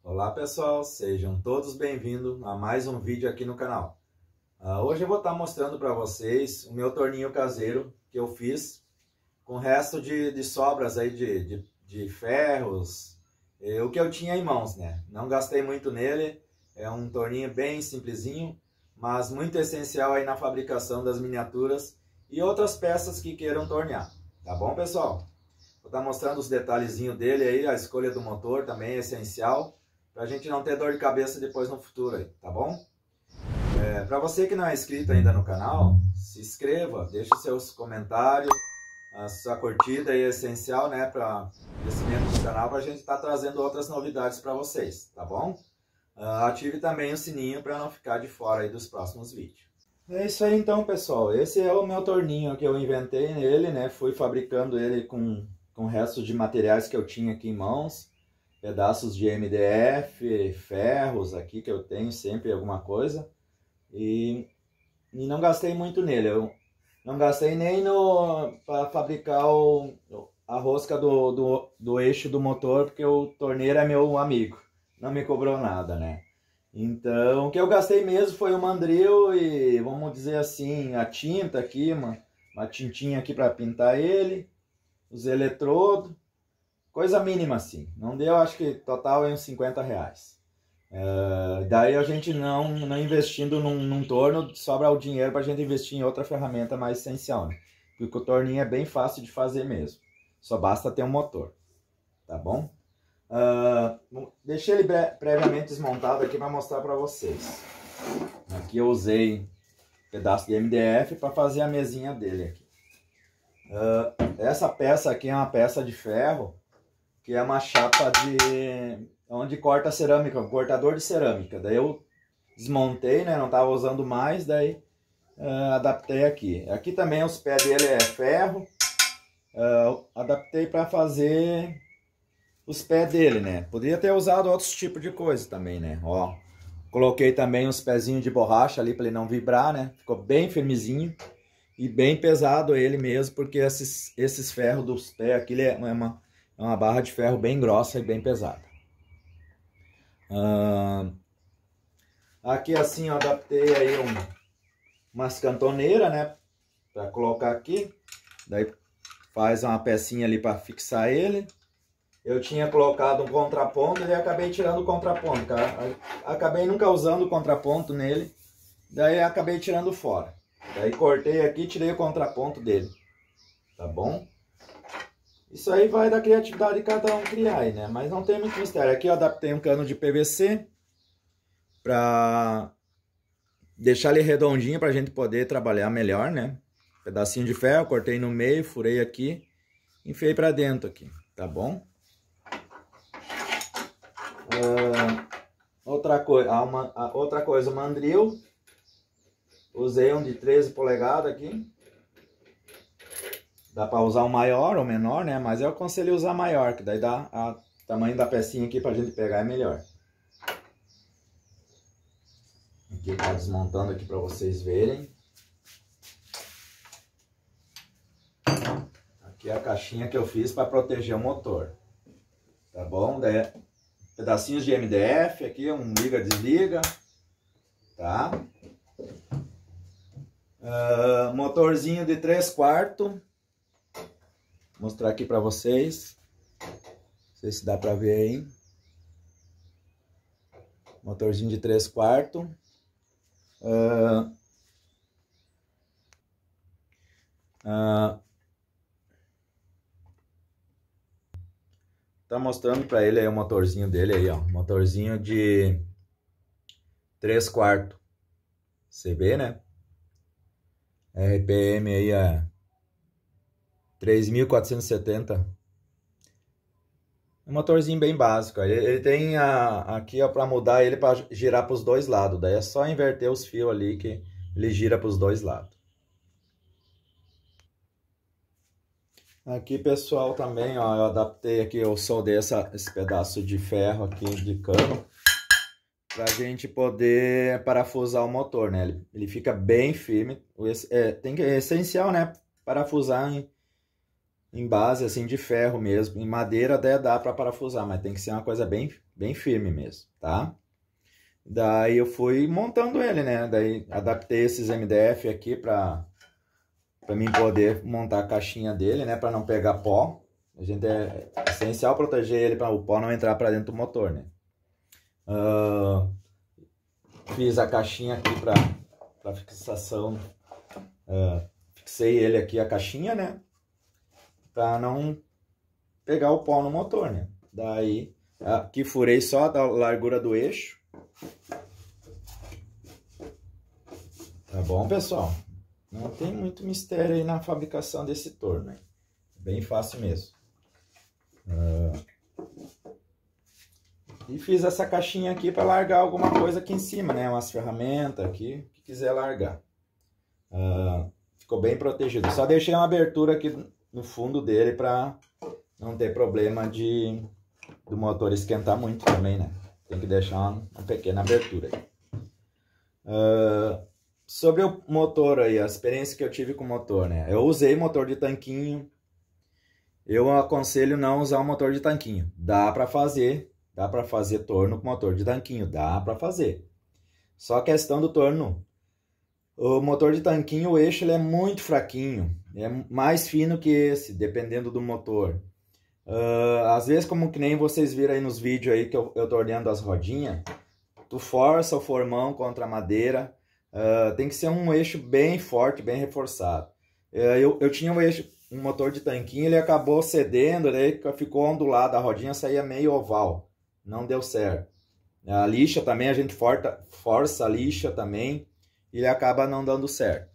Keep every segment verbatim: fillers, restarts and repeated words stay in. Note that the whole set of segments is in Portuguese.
Olá pessoal, sejam todos bem-vindos a mais um vídeo aqui no canal. Uh, hoje eu vou estar mostrando para vocês o meu torninho caseiro que eu fiz com o resto de, de sobras aí de, de, de ferros, eh, o que eu tinha em mãos, né? Não gastei muito nele, é um torninho bem simplesinho, mas muito essencial aí na fabricação das miniaturas e outras peças que queiram tornear, tá bom pessoal? Vou estar mostrando os detalhezinhos dele aí, a escolha do motor também é essencial, para a gente não ter dor de cabeça depois no futuro aí, tá bom? É, para você que não é inscrito ainda no canal, se inscreva, deixe seus comentários, a sua curtida aí é essencial, né, para o crescimento do canal, para a gente estar tá trazendo outras novidades para vocês, tá bom? Uh, ative também o sininho para não ficar de fora aí dos próximos vídeos. É isso aí então, pessoal, esse é o meu torninho que eu inventei nele, né, fui fabricando ele com, com o resto de materiais que eu tinha aqui em mãos. Pedaços de M D F, ferros aqui que eu tenho sempre alguma coisa. E, e não gastei muito nele. Eu não gastei nem no para fabricar o, a rosca do, do, do eixo do motor, porque o torneiro é meu amigo. Não me cobrou nada, né? Então, o que eu gastei mesmo foi o mandril e, vamos dizer assim, a tinta aqui, uma, uma tintinha aqui para pintar ele, os eletrodos. Coisa mínima assim, não deu, acho que total é uns cinquenta reais. Uh, daí a gente não, não investindo num, num torno, sobra o dinheiro para a gente investir em outra ferramenta mais essencial, né? Porque o torninho é bem fácil de fazer mesmo, só basta ter um motor, tá bom? Uh, deixei ele previamente desmontado aqui para mostrar para vocês. Aqui eu usei um pedaço de M D F para fazer a mesinha dele aqui. Uh, essa peça aqui é uma peça de ferro, que é uma chapa de onde corta cerâmica, um cortador de cerâmica. Daí eu desmontei, né? Não estava usando mais, daí uh, adaptei aqui. Aqui também os pés dele é ferro. Uh, adaptei para fazer os pés dele, né? Poderia ter usado outros tipos de coisa também, né? Ó, coloquei também uns pezinhos de borracha ali para ele não vibrar, né? Ficou bem firmezinho e bem pesado ele mesmo, porque esses, esses ferros dos pés aqui é uma É uma barra de ferro bem grossa e bem pesada. Uh, aqui assim eu adaptei aí um, umas cantoneiras, né? Para colocar aqui. Daí faz uma pecinha ali para fixar ele. Eu tinha colocado um contraponto e acabei tirando o contraponto, cara. Acabei nunca usando o contraponto nele. Daí acabei tirando fora. Daí cortei aqui e tirei o contraponto dele. Tá bom? Isso aí vai da criatividade de cada um criar aí, né? Mas não tem muito mistério. Aqui eu adaptei um cano de P V C para deixar ele redondinho para a gente poder trabalhar melhor, né? Pedacinho de ferro, cortei no meio, furei aqui, enfiei para dentro aqui, tá bom? Uh, outra coisa, uma, outra coisa, o mandril. Usei um de treze polegadas aqui. Dá para usar um maior ou menor, né? Mas eu aconselho usar maior, que daí dá o tamanho da pecinha aqui pra gente pegar é melhor. Aqui tá desmontando aqui para vocês verem. Aqui é a caixinha que eu fiz para proteger o motor. Tá bom? Daí, pedacinhos de M D F aqui, um liga-desliga. Tá? Uh, motorzinho de três quartos. Vou mostrar aqui para vocês. Não sei se dá para ver aí. Motorzinho de três quartos. Uh, uh, tá mostrando para ele aí o motorzinho dele aí, ó. Motorzinho de três quartos. Você vê, né? R P M aí é três mil quatrocentos e setenta. Um motorzinho bem básico. Ele, ele tem a, aqui para mudar ele para girar para os dois lados. Daí é só inverter os fios ali que ele gira para os dois lados. Aqui, pessoal, também, ó, eu adaptei aqui, eu soldei essa, esse pedaço de ferro aqui de cano para a gente poder parafusar o motor, né? Ele, ele fica bem firme. É, tem que, é essencial, né? Parafusar em em base assim de ferro mesmo. Em madeira até dá para parafusar, mas tem que ser uma coisa bem, bem firme mesmo, tá? Daí eu fui montando ele, né? Daí adaptei esses M D F aqui para para mim poder montar a caixinha dele, né? Para não pegar pó. A gente é essencial proteger ele para o pó não entrar para dentro do motor, né? Uh, fiz a caixinha aqui para fixação. Uh, fixei ele aqui, a caixinha, né? Para não pegar o pó no motor, né? Daí aqui furei só a largura do eixo. Tá bom, pessoal? Não tem muito mistério aí na fabricação desse torno, né? Bem fácil mesmo. Uh... E fiz essa caixinha aqui para largar alguma coisa aqui em cima, né? Umas ferramentas aqui, que quiser largar. Uh... Ficou bem protegido. Só deixei uma abertura aqui no fundo dele para não ter problema de do motor esquentar muito também, né? Tem que deixar uma, uma pequena abertura aí. Uh, sobre o motor aí, a experiência que eu tive com o motor, né? Eu usei motor de tanquinho. Eu aconselho não usar o motor de tanquinho. Dá para fazer, dá para fazer torno com motor de tanquinho, dá para fazer. Só a questão do torno. O motor de tanquinho, o eixo ele é muito fraquinho, é mais fino que esse, dependendo do motor. Uh, às vezes, como que nem vocês viram aí nos vídeos aí que eu, eu tô ordenando as rodinhas, tu força o formão contra a madeira, uh, tem que ser um eixo bem forte, bem reforçado. Uh, eu, eu tinha um eixo, um motor de tanquinho, ele acabou cedendo, daí ficou ondulado, a rodinha saía meio oval, não deu certo. A lixa também, a gente forta, força a lixa também, e ele acaba não dando certo.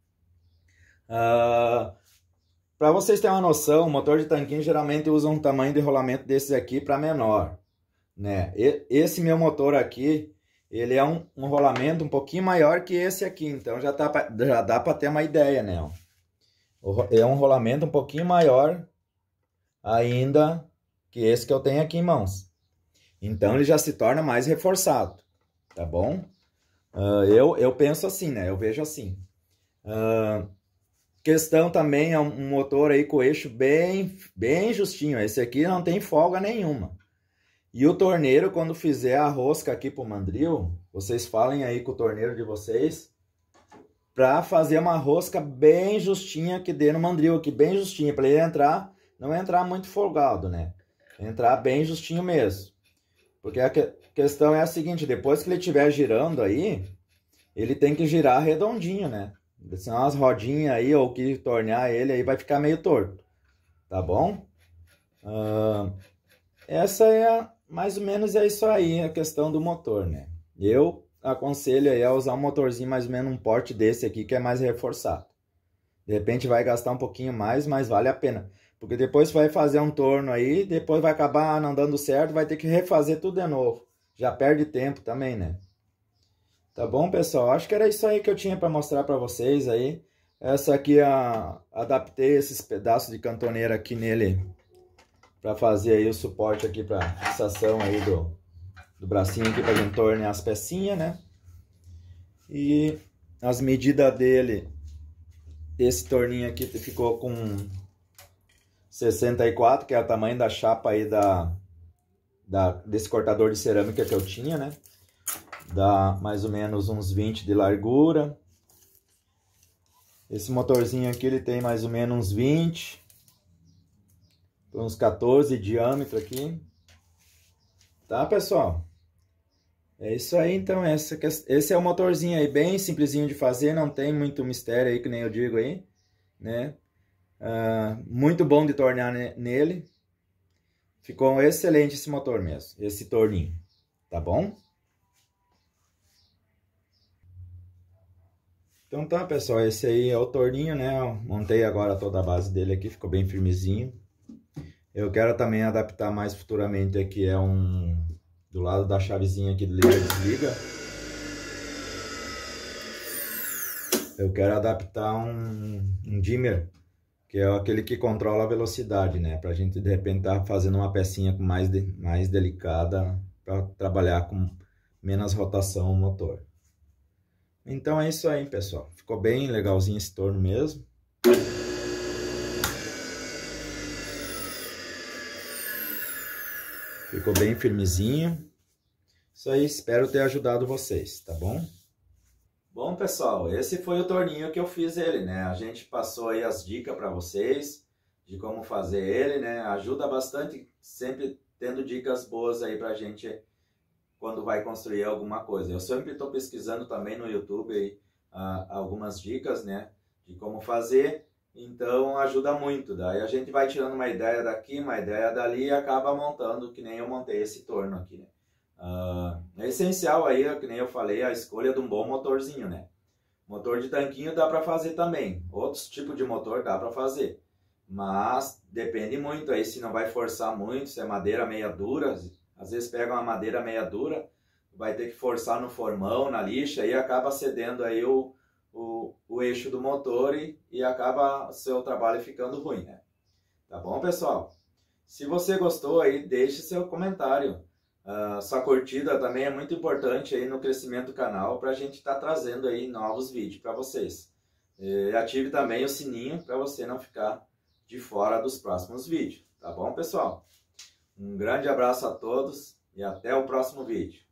Uh, para vocês terem uma noção, o motor de tanquinho geralmente usa um tamanho de rolamento desses aqui para menor, né? E, esse meu motor aqui, ele é um, um rolamento um pouquinho maior que esse aqui, então já, tá, já dá para ter uma ideia, né? É um rolamento um pouquinho maior ainda que esse que eu tenho aqui em mãos. Então ele já se torna mais reforçado, tá bom? Uh, eu, eu penso assim, né? Eu vejo assim. Uh, questão também é um motor aí com o eixo bem, bem justinho. Esse aqui não tem folga nenhuma. E o torneiro, quando fizer a rosca aqui pro mandril, vocês falem aí com o torneiro de vocês para fazer uma rosca bem justinha que dê no mandril aqui, bem justinha, para ele entrar, não entrar muito folgado, né? Entrar bem justinho mesmo. Porque a que, questão é a seguinte, depois que ele estiver girando aí, ele tem que girar redondinho, né? Senão as rodinhas aí, ou que tornear ele aí, vai ficar meio torto. Tá bom? Uh, essa é, a, mais ou menos é isso aí, a questão do motor, né? Eu aconselho aí a usar um motorzinho mais ou menos um porte desse aqui, que é mais reforçado. De repente vai gastar um pouquinho mais, mas vale a pena. Porque depois vai fazer um torno aí, depois vai acabar não dando certo, vai ter que refazer tudo de novo. Já perde tempo também, né? Tá bom, pessoal? Acho que era isso aí que eu tinha para mostrar para vocês aí. Essa aqui, a, adaptei esses pedaços de cantoneira aqui nele para fazer aí o suporte aqui para fixação aí do, do bracinho aqui para gente tornear as pecinhas, né? E as medidas dele, esse torninho aqui ficou com sessenta e quatro, que é o tamanho da chapa aí da, da, desse cortador de cerâmica que eu tinha, né? Dá mais ou menos uns vinte de largura. Esse motorzinho aqui, ele tem mais ou menos uns vinte. Uns quatorze de diâmetro aqui. Tá, pessoal? É isso aí, então. Essa, esse é o motorzinho aí, bem simplesinho de fazer. Não tem muito mistério aí, que nem eu digo aí, né? Uh, muito bom de tornear nele. Ficou excelente esse motor mesmo, esse torninho, tá bom? Então tá, pessoal, esse aí é o torninho, né? Eu montei agora toda a base dele aqui, ficou bem firmezinho. Eu quero também adaptar mais futuramente aqui, é um do lado da chavezinha aqui de liga e desliga. Eu quero adaptar um, um dimmer, que é aquele que controla a velocidade, né? Pra gente de repente estar tá fazendo uma pecinha com mais, de, mais delicada para trabalhar com menos rotação o motor. Então é isso aí, pessoal. Ficou bem legalzinho esse torno mesmo. Ficou bem firmezinho. Isso aí, espero ter ajudado vocês, tá bom? Bom, pessoal, esse foi o torninho que eu fiz ele, né? A gente passou aí as dicas para vocês de como fazer ele, né? Ajuda bastante, sempre tendo dicas boas aí pra gente quando vai construir alguma coisa. Eu sempre estou pesquisando também no YouTube aí, uh, algumas dicas, né? De como fazer, então ajuda muito. Daí a gente vai tirando uma ideia daqui, uma ideia dali e acaba montando, que nem eu montei esse torno aqui, né? Uh, é essencial aí, que nem eu falei, a escolha de um bom motorzinho, né? Motor de tanquinho dá para fazer também, outros tipos de motor dá para fazer, mas depende muito aí, se não vai forçar muito, se é madeira meia dura, às vezes pega uma madeira meia dura, vai ter que forçar no formão, na lixa, e acaba cedendo aí o, o, o eixo do motor e, e acaba o seu trabalho ficando ruim, né? Tá bom, pessoal? Se você gostou aí, deixe seu comentário. Uh, sua curtida também é muito importante aí no crescimento do canal para a gente estar tá trazendo aí novos vídeos para vocês. E ative também o sininho para você não ficar de fora dos próximos vídeos, tá bom, pessoal? Um grande abraço a todos e até o próximo vídeo.